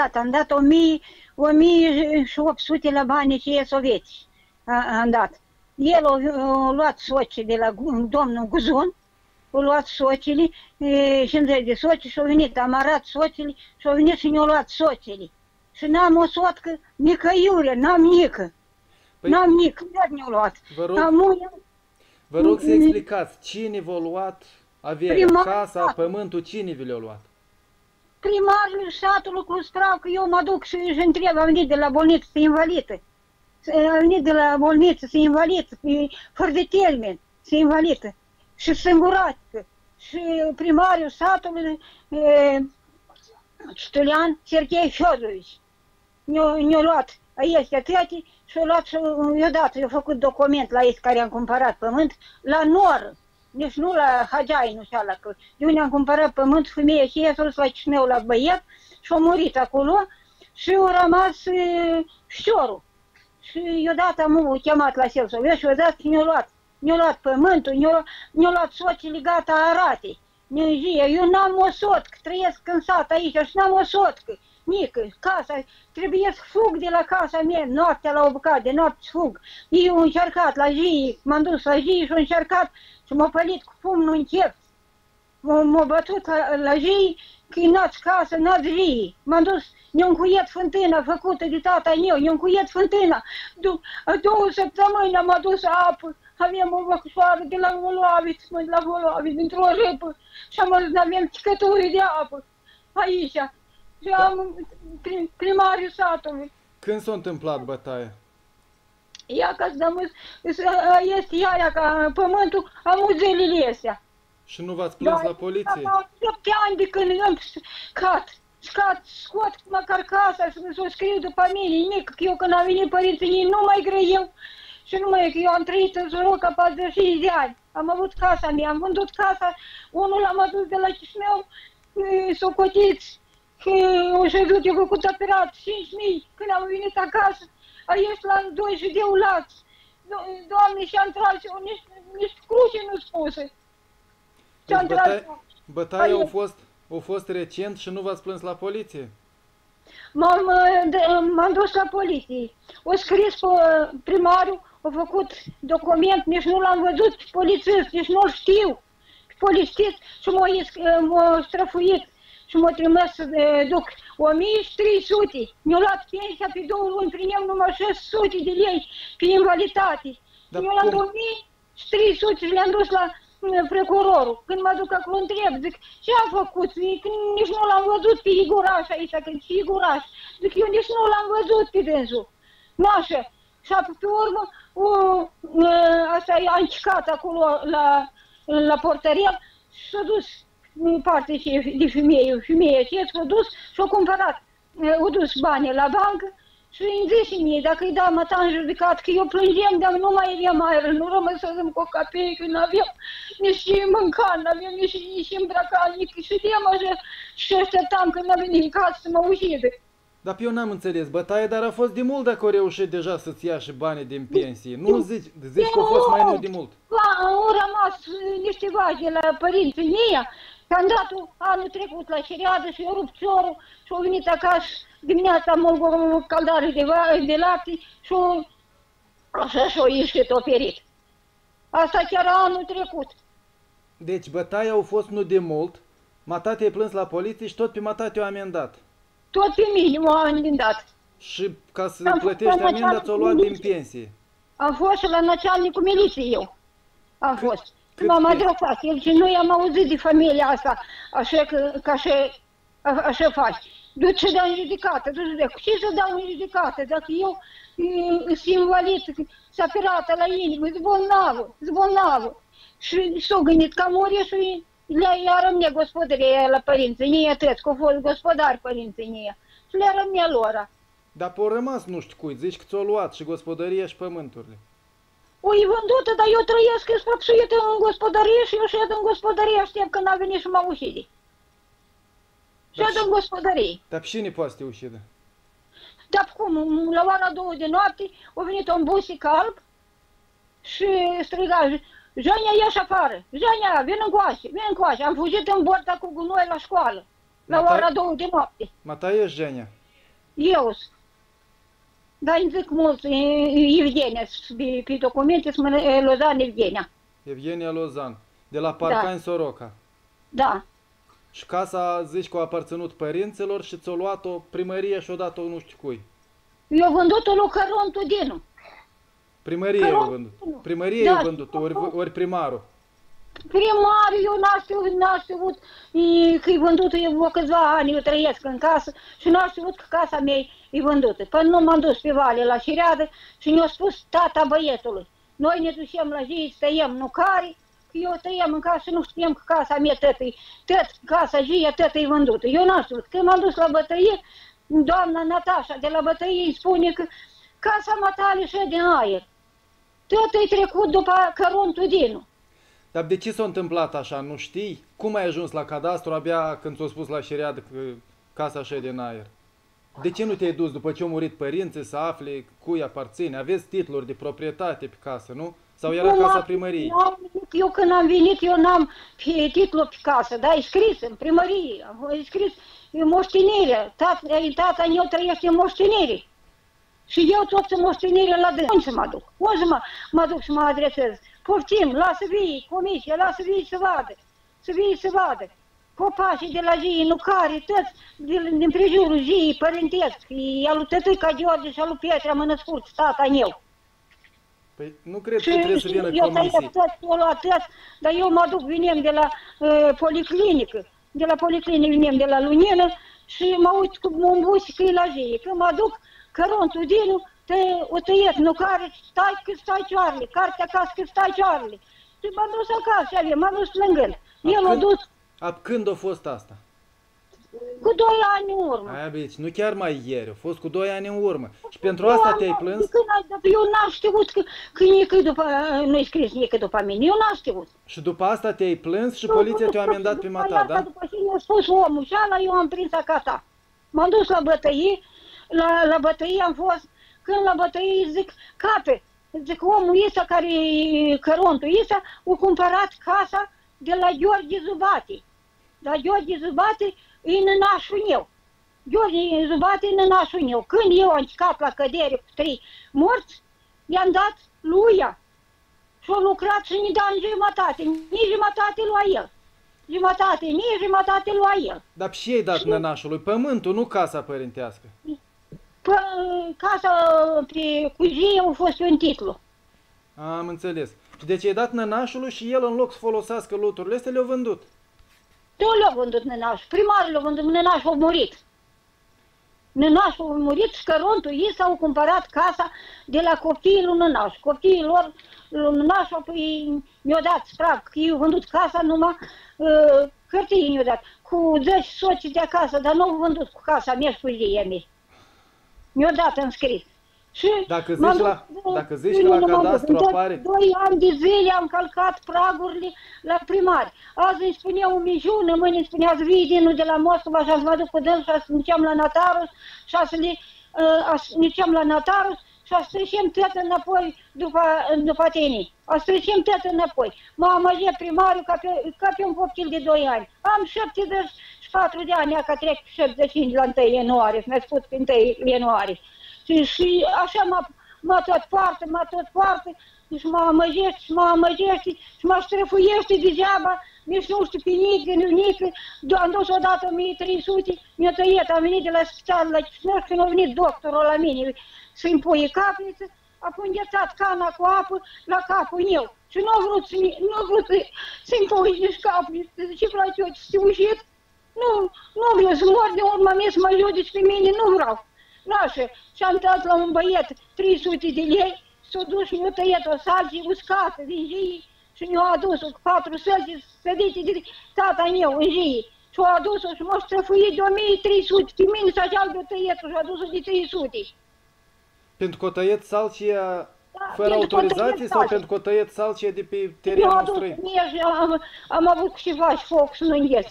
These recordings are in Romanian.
dat. Am dat 1800 la banii și sovietici. Am dat. El a luat soci de la domnul Guzun, a luat sociile, 50 de soci și au venit, am arat sociile și au venit și ne-au luat sociile. Și n-am o sotcă, nică iure, n-am nică. Păi, N-am nică, iar ne-au luat. Vă rog să explicați cine v-a luat averea, casa, pământul, cine vi le-a luat? Primarul satului cu spravă, eu mă duc și întreb, am venit de la bolniță, să invalidă. Am venit de la bolniță, să invalidă, fără de termen, să invalidă. Și singuratică. Și primarul satului, Ștulian Serghei Fiodorovici, ne-a luat aici atâtea și a luat și i-a dat, i-a făcut document la ei care am cumpărat pământ, la Noră. Deci nu la Hagei, nu știu ala, că de unde am cumpărat pământ, femeia și ea s-a dus la Chișinău la băiat și a murit acolo și a rămas știorul. Și i-a dat, am chemat la Selsovie și i-a dat și ne-a luat pământul, ne-a luat soțile gata Aratei. Eu n-am o sotcă, trăiesc în sat aici și n-am o sotcă, nică, casa, trebuie să fug de la casa mea, noaptea la o bucată, de noapte fug. Eu am încercat la zi, m-am dus la zi și am încercat și m-a pălit cu pumnul în chef. M-a bătut la zi, că n-ați casă, n-ați zi. M-am dus, ne-a încuiet fântâna făcută de tata meu, ne-a încuiet fântâna. 2 săptămâni am adus apă, aveam o văcușoară de la Voloaviț, de la Voloaviț, dintr-o râpă. Și aveam ticături de apă aici. Și am primarul satului. Când s-a întâmplat bătaia? Ia ca este aia ca pământul, am zilele astea. Și nu v-ați plâns la poliție? Da, 7 ani de când am scot măcar casa și să o scriu după mine, nimic, că eu când am venit părinții ei nu mai grăiau. Și numai că eu am trăit în Soroca 45 de ani. Am avut casa mea, am vândut casa, unul l-am adus de la Chișinău, socotiți, o șezut, eu făcut operat, 5.000, când am venit acasă, aici la 2 judeu lați. Doamne, și-am tras eu, nici cruce nu spuse. Deci bătaia a fost recent și nu v-ați plâns la poliție? M-am dus la poliție. O scris pe primarul, a făcut document, nici nu l-am văzut, polițist, nici nu-l știu. Polițist și m-a străfuit și m-a trimis să duc 1300. Mi-a luat pensia pe 2 luni, primeam numai 600 de lei pe invaliditate. Mi-a luat 1300 și le-am dus la procurorul. Când mă duc acolo întreb, zic, ce a făcut? Când nici nu l-am văzut pe Iguraș aici, că e Iguraș. Zic, eu nici nu l-am văzut pe dânsul. Nu așa. Și pe urmă, asta a încercat acolo la portărel și s-a dus în parte de femeie aceea s-a dus și a cumpărat. A dus banii la bancă și îmi zice mie, dacă îi dau măta în judecat, că eu plângeam, dar nu mai aveam aer, nu rămăsăsem cu o capeică, nu aveam nici mânca, nu aveam nici îmbrăcat, nici știam așa și așteptam când a venit în casă să mă ușide. Dar eu n-am înțeles, bătaie, dar a fost de mult dacă au reușit deja să-ți ia și banii din pensie. Nu zici că a fost mai mult de mult. Au rămas niște vaci la părinții mei, am dat anul trecut la șeriadă și eu rupt ciorul și au venit acasă dimineața am o caldare de lapte și așa și-o ieșit operit. Asta chiar anul trecut. Deci bătaia au fost nu de mult, mata te-ai plâns la poliție și tot pe mata te-au amendat. Tot pe mine m-au amendat. Și ca să plătești amenda ți-o luat din pensie. Am fost și la начальnicul miliției eu. Am fost. M-am adresat. El și noi am auzit de familia asta, așa că așa faci. Du-ți să dau în judecată, ce să dau în judecată? Dacă eu sunt invalid, s-a pirată la inimă, zbolnavă. Și s-a gândit că mori și le-a rămne gospodăria la părinții ei, atât, că au fost gospodari părinții ei. Și le-a rămne lor. Dar pe-au rămas nu știu cui, zici că ți-o luat și gospodăria și pământurile. O e vândută, dar eu trăiesc spăpsuită în gospodărie și eu șed în gospodărie, aștept când a venit și mă ușide. Șed în gospodărie. Dar pe cine poate să te ușidă? Dar cum, la ora 2 de noapte a venit un busic alb și striga, Jania, ieși afară, Jania, vin încoace. Am fugit în borta cu gunoi la școală, la ora 2 de noapte. Mata ești, Jania? Eu. Dar îmi zic mulți, Evgenia, pe documente sunt Lozan Evgenia. Evgenia Lozan, de la Parcani Soroca. Da. Și casa, zici că a aparținut părinților și ți-o luat-o primărie și o dat-o nu știu cui. Eu vândut-o lui Căron Tudinu. Primărie eu vândut. Primărie eu vândut, ori primarul. Primarul, eu n-am știut că-i vândută, eu câțiva ani eu trăiesc în casă și n-am știut că casa mea e vândută. Până nu m-am dus pe vale la șireadă și ne-a spus tata băietului. Noi ne ducem la zi, tăiem nucari, că eu tăiem în casă și nu știam că casa mea casa Gia tătă e vândută. Eu n-am știut. Când m-am dus la bătăie, doamna Natașa de la bătăie îi spune că casa matale și din aer. Tot e trecut după Căron Tudinu. Dar de ce s-a întâmplat așa, nu știi? Cum ai ajuns la cadastru abia când ți-a spus la șeriadă că casa așa e din aer? De ce nu te-ai dus după ce au murit părinții să afli cui aparține? Aveți titluri de proprietate pe casă, nu? Sau era casa primăriei? Eu când am venit, eu n-am titlu pe casă, dar e scris în primărie, e scris moștenire. Tata meu trăiește în moștenire. Și eu tot în moștenire la dâns. Unde să mă duc? Unde să mă duc să mă adresez? Poftim, lasă vii comisia, lasă vii să vadă. Să vii să vadă. Copașii de la zi, nucare, toți din prejurul zi, părintesc. E al lui tătâica George și al lui Pietra mă născut, tata meu. Păi nu cred că trebuie să vină comisii. Eu luat toți, dar eu mă duc, vinem de la policlinică. De la policlinică vinem de la Lunină și mă uit cu bombuși că e la zi. Când mă duc, Căron Tudinu, o tăiesc, nucare, stai că stai cioarele, cartea acasă că stai cioarele. Și m-am dus acasă și avem, m-am dus lângă el. El a dus. Când a fost asta? Cu 2 ani în urmă. Aia, bici, nu chiar mai ieri, a fost cu 2 ani în urmă. Și pentru asta te-ai plâns? Eu n-am știut că nică după, nu-i scris nică după mine, eu n-am știut. Și după asta te-ai plâns și poliția te-a amendat pe mata, da? După ce mi-a spus omul și ala, eu am prins acasă. M-am dus la bătăie, la bătăie am fost, când la bătăie zic, cape, zic, omul ăsta care e Cărontul ăsta, a cumpărat casa de la Gheorghe Zubati. Dar Gheorghe Zubati e nănașul meu. Gheorghe Zubati e nănașul meu. Când eu am cicat la cădere cu 3 morți, i-am dat lui ea. Și a lucrat și ne da în jumătate. Nici jumătate lua el. Jumătate, nici jumătate lua el. Dar și ei dat nănașului pământul, nu casa părintească. Casa pe cujie a fost un titlu. Am înțeles. Și deci ai dat nănașului și el în loc să folosească loturile astea le-a vândut. Nu le-a vândut nănașul. Primarul le-a vândut, nănașul a murit. Nănașul a murit și Cărontul ei s-au cumpărat casa de la copiii lui nănaș. Copiii lor, lui nănașul, mi-au dat sprag că i-au vândut casa numai hârtii mi-au dat. Cu 10 soci de acasă, dar nu au vândut cu casa mea și cu ideea mea. Mi-au dat în scris. Și dacă zici că la cadastru apare... 2 ani de zile am calcat pragurile la primari. Azi îmi spunea o minciună, mâine îmi spunea Zvidinu de la Moscova și să mă duc cu dâns și să mergeam la notarus și să mergeam la notarus și să trecem tot înapoi după tine. Să trecem tot înapoi. Mă amăgea primarul ca pe un copil de 2 ani. Am 74 de ani, că trec 75 la 1 ianuarie, mi-a spus pe 1 ianuarie. Și așa mă tot poartă, și mă amăgește, și mă ștrăfuiește degeaba, nici nu știu pe nică, am dus odată 1300, mi-a tăiet, am venit de la spital la Chișinău, când a venit doctorul la mine să-mi pui capliță, a înghețat cana cu apă la capul meu și nu a vrut să-mi pui nici capliță, zice, frate, ce ușit? Nu vreau să mor de urma mea să mă judeci pe mine, nu vreau. Lasă, și am dat la un băiet 300 de lei, s-a dus și mi-a tăiat o salcie uscată din jii și mi-a adus-o cu 4 sălci sădite de tata meu în jii. Și a adus-o și m-a străfuit de 1300, pe mine s-a geal de tăietul și a adus-o de 300. Pentru că o tăiet salcia fără autorizație sau pentru că o tăiet salcia de pe terenul străin? Am avut ceva și foc să nu îngheț.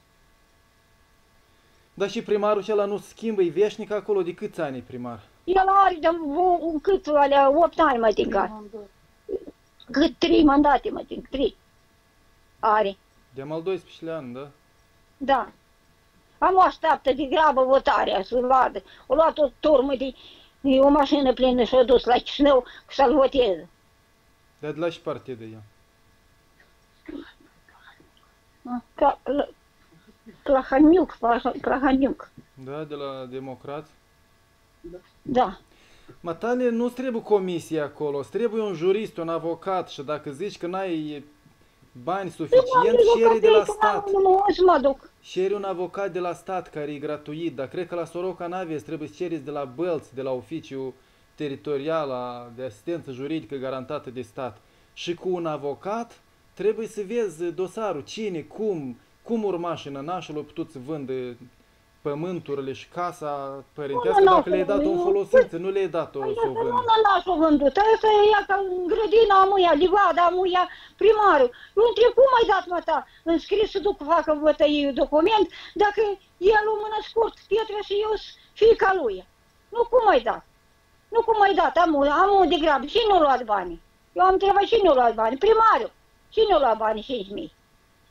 Dar și primarul acela nu schimbă, e veșnic acolo, de câți ani e primar? El are de cât alea 8 ani, mă tincă. Cât 3 mandate, mă tincă, 3. Are. De-am al 12 ani, da? Da. Am așteaptă de grabă votarea să vadă. O luat o turmă de o mașină plină și o dus la Chișinău să-l voteze. Dar de la și partid e ea? Plahaniuc. Da, de la Democrați? Da. Matale, nu-ți trebuie comisie acolo, îți trebuie un jurist, un avocat și dacă zici că n-ai bani suficient, ceri de la stat. Nu mă duc. Ceri un avocat de la stat care e gratuit, dar cred că la Soroca n-aveți, trebuie să ceriți de la Bălți, de la oficiul teritorial de asistență juridică garantată de stat. Și cu un avocat trebuie să vezi dosarul, cine, cum urmașii nănașul au putut să vândă pământurile și casa părintească dacă le-ai dat-o în folosință, nu le-ai dat-o să o vândă. Nu n-aș-o vândut, asta e ea ca în grădina amuia, livada amuia, primarul. Eu întreb, cum ai dat mă ta? Înscris să duc facă vătăie document, dacă el o mână scurt, Pietre și eu fiica lui. Nu cum ai dat? Nu cum ai dat, am de grabă, și nu-a luat banii. Eu am întrebat și nu-a luat banii, primarul. Și nu-a luat banii 5.000.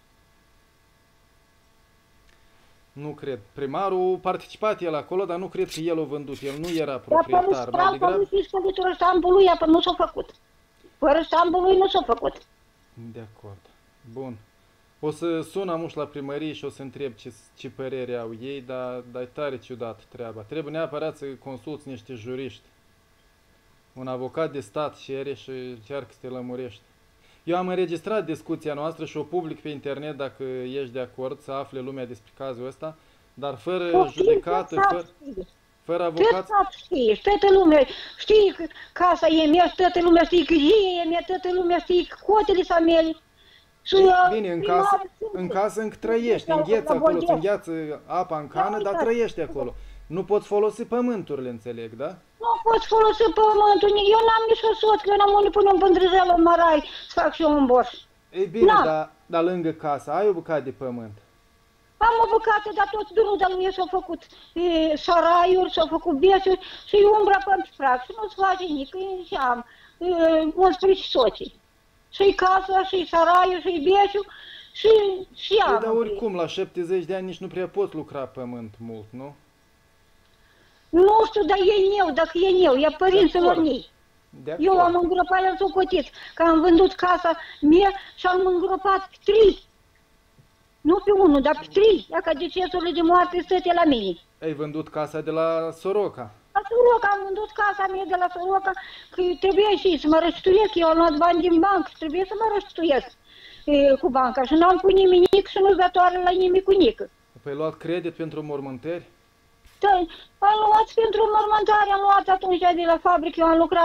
Nu cred. Primarul a participat el acolo, dar nu cred că el a vândut. El nu era proprietar. Dar mai degrabă... Dar ștampul lui, nu s-a făcut. Fără ștampul lui nu s-a făcut. De acord. Bun. O să sun amuși la primărie și o să întreb ce părere au ei, dar e tare ciudat treaba. Trebuie neapărat să consulți niște juriști. Un avocat de stat cere și încearcă să te lămurești. Eu am înregistrat discuția noastră și o public pe internet dacă ești de acord să afle lumea despre cazul ăsta, dar fără judecată, fără avocat. Știi, toată lumea știe că casa e mea, toată lumea știe că e mea, toată lumea știe că cotele sunt mele. Bine, în casă încă trăiești, îngheți acolo, îți îngheață apa în cană, dar trăiești acolo. Nu poți folosi pământurile, înțeleg, da? Nu poți folosi pământul, eu n-am nici o soț, că eu n-am unii până în pândrăzeală în Marai să fac și eu un borș. Ei bine, dar lângă casa ai o bucată de pământ? Am o bucată, dar tot drumul de lui s-au făcut saraiuri, s-au făcut biesuri și umbra pe prag și nu-ți face nimic, și am 11 soții. Și-i casa, și-i saraiul, și-i biesiul, și am. Dar oricum, la 70 de ani nici nu prea poți lucra pământ mult, nu? Nu știu, dar e eu, dacă e eu, e părinților mei. Eu am îngropat, el s-o cotit, că am vândut casa mea și am îngropat 3. Nu pe 1, dar pe 3. Ia ca decesul de moarte stăte la mine. Ai vândut casa de la Soroca? La Soroca, am vândut casa mea de la Soroca, că trebuie și să mă răștuiesc, eu am luat bani din bancă, trebuie să mă răștuiesc cu banca și n-am pus nimic și nu-ți datoare la nimicunică. Păi ai luat credit pentru mormântări? Da, am luat pentru mormântare, am luat atunci de la fabrică, eu am lucrat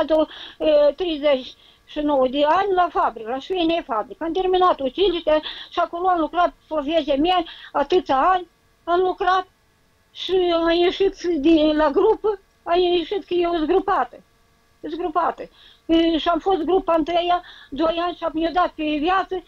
39 de ani la fabrică, la Șuine fabrică. Am terminat uciliște și acolo am lucrat pe viața mea atâția ani, am lucrat și am ieșit la grupă, am ieșit că eu sunt grupată. Și am fost grupa întâia 2 ani și mi-a dat pe viață,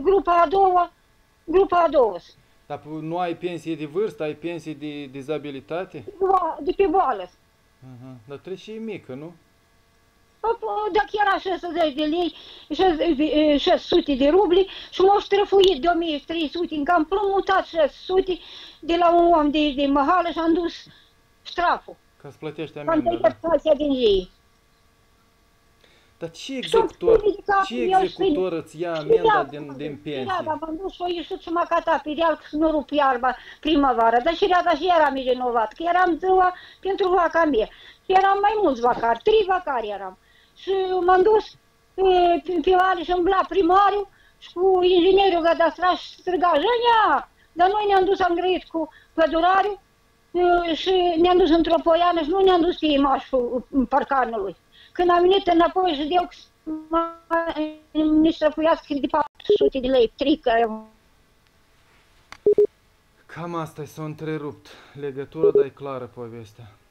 grupa a doua. Dar nu ai pensie de vârstă, ai pensie de dizabilitate? De pe boală. Dar trebuie și e mică, nu? Dacă era 60 de lei, 600 de rubli și m-au ștrăfuit de 1300, încă am plămutat 600 de la un om de măhală și am dus ștraful. Ca să plătești amendă, da? Din ei. Dar ce executor îți ia amenda din pensie? M-am dus și o ieșit și m-a catat pe real că nu rup iarba primăvară, dar și eram vinovat, că eram ziua pentru vaca mea. Eram mai mulți vacari, 3 vacari eram. Și m-am dus pe vale și îmbla primarul și cu inginerul cadastral și striga Jânia! Dar noi ne-am dus, am grăit cu pădurariul și ne-am dus într-o poiană și nu ne-am dus pe imașul parcanului. Când am venit înapoi și eu ne străpuiască de 400 de lei, trică. Cam asta s-a întrerupt legătura, dar e clară povestea.